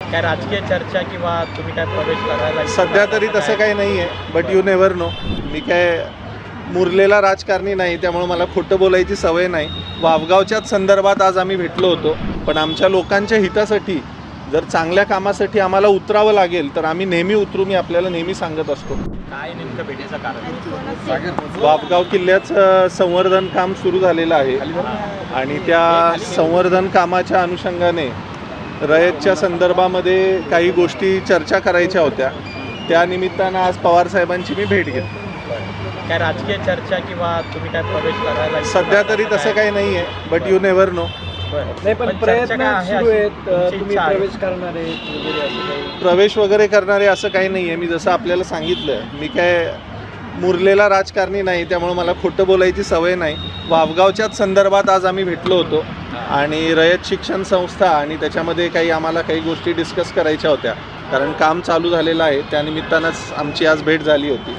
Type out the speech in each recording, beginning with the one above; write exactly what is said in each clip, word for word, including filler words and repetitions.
काय राजकीय चर्चा किंवा तुम्ही काय प्रवेश करायला सध्या तरी तसं काही नाही आहे, बट यू नेव्हर नो. मी काय मुरलेला राजकारणी नाही, त्यामुळे मला खोटं बोलायची सवय नाही. वावगावच्याच संदर्भात आज आम्ही भेटलो होतो, पण आमच्या लोकांच्या हितासाठी जर चांगल्या कामासाठी आम्हाला उतरावं लागेल तर आम्ही नेहमी उतरू. मी आपल्याला नेहमी सांगत असतो. काय नेमकं भेटीचं कारण? वावगाव किल्ल्याचं संवर्धन काम सुरू झालेलं आहे आणि त्या संवर्धन कामाच्या अनुषंगाने रयतच्या संदर्भामध्ये काही गोष्टी चर्चा करायच्या होत्या. त्या निमित्तानं आज पवारसाहेबांची मी भेट घेतली. काय राजकीय चर्चा किंवा तुम्ही काय प्रवेश करायला सध्या तरी तसं काही नाही आहे, बट यू नेव्हर नो. नाही, पण प्रयत्न सुरू आहेत. तुम्ही प्रवेश करणार आहे वगैरे असं काही? प्रवेश वगैरे करणारे असं काही नाही आहे. मी जसं आपल्याला सांगितलं, मी काय मुरलेला राजकारणी नाही, त्यामुळे मला खोटं बोलायची सवय नाही. वावगावच्याच संदर्भात आज आम्ही भेटलो होतो आणि रयत शिक्षण संस्था आणि त्याच्यामध्ये काही आम्हाला काही गोष्टी डिस्कस करायच्या होत्या, कारण काम चालू झालेलं आहे. त्यानिमित्तानंच आमची आज भेट झाली होती.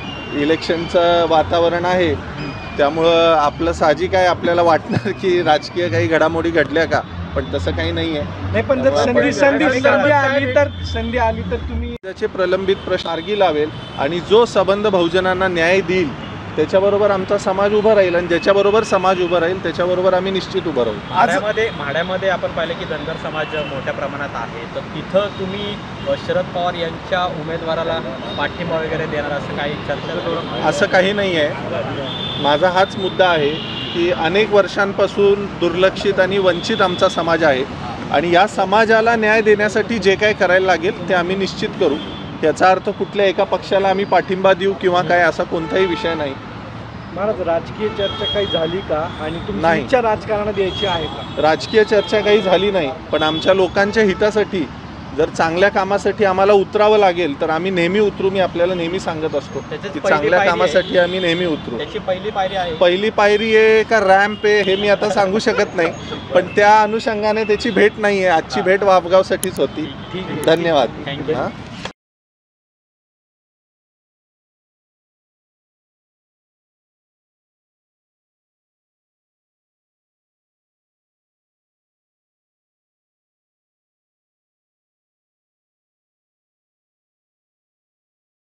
इलेक्शनचं वातावरण आहे, त्यामुळं आपलं साहजिक आहे आपल्याला वाटणार की राजकीय काही घडामोडी घडल्या का, पण तसं काही नाही आहे. नाही, पण जर संधी संधी संधी आली तर संधी आली तर तुम्ही त्याचे प्रलंबित प्रश्न मार्गी लावेल आणि जो सबंध बहुजनांना न्याय देईल त्याच्याबरोबर आमचा समाज उभा राहील आणि ज्याच्याबरोबर समाज उभा राहील त्याच्याबरोबर आम्ही निश्चित उभं राहू. माढ्यामध्ये माढ्यामध्ये आपण पाहिलं की धनगर समाज मोठ्या प्रमाणात आहे, तर तिथं तुम्ही शरद पवार यांच्या उमेदवाराला पाठिंबा वगैरे देणार असं काही चर्चा? असं काही नाही आहे. माझा हाच मुद्दा आहे की अनेक वर्षांपासून दुर्लक्षित आणि वंचित आमचा समाज आहे आणि या समाजाला न्याय देण्यासाठी जे काय करायला लागेल ते आम्ही निश्चित करू. याचा अर्थ कुठल्या एका पक्षाला आम्ही पाठिंबा देऊ किंवा काय असा कोणताही विषय नाही. महाराज, राजकीय चर्चा काही झाली का आणि तुमची नाही. इच्छा राजकारणात यायची आहे का? राजकीय चर्चा काही झाली नाही, पण आमच्या लोकांच्या हितासाठी जर चांगल्या कामासाठी आम्हाला उतरावं लागेल तर आम्ही नेहमी उतरू. मी आपल्याला नेहमी सांगत असतो की चांगल्या कामासाठी आम्ही नेहमी उतरू. त्याची पहिली पायरी आहे पहिली पायरी आहे का रॅम्प आहे हे मी आता सांगू शकत नाही, पण त्या अनुषंगाने त्याची भेट नाही आहे. आजची भेट वावगावसाठीच होती. धन्यवाद. थँक्यू. हां.